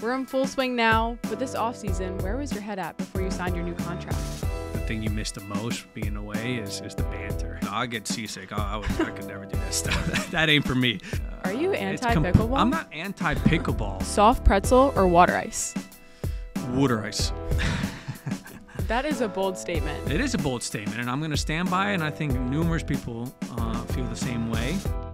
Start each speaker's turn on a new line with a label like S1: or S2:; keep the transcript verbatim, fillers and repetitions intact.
S1: We're in full swing now, but this offseason, where was your head at before you signed your new contract?
S2: The thing you miss the most being away is, is the banter. I get seasick. I, I, would, I could never do that stuff. That ain't for me.
S1: Are you
S2: Uh, it's com-
S1: anti-pickleball?
S2: I'm not anti-pickleball.
S1: Soft pretzel or water ice?
S2: Water ice.
S1: That is a bold statement.
S2: It is a bold statement, and I'm going to stand by it, and I think numerous people uh, feel the same way.